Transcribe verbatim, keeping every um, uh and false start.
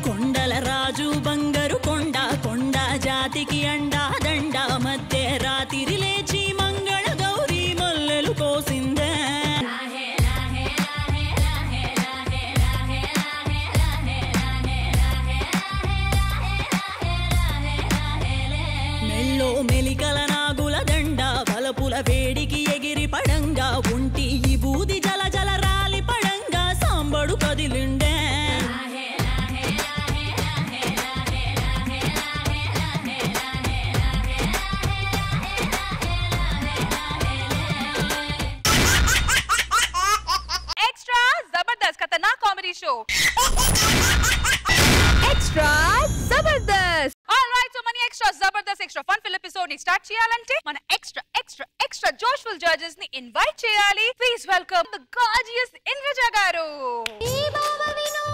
కొండల రాజు బంగారు కొండ కొండ జాతికి అండా దండ మధ్య రాత్రి లేచి మంగళ గౌరీ మల్లెలు కోసిందే మెల్లో మెలికల నాగుల దండ బలపుల వేడికి ఎగిరి పడంగా ఉంటి ఈ బూది జల జల రాలి పడంగా Sambadu కదిలిండే show extra zabardast all right so many extra zabardast extra fun fill episode ni start cheyalante mana extra extra extra joyful judges ni invite cheyali please welcome the gorgeous Indraja garu ee baba vino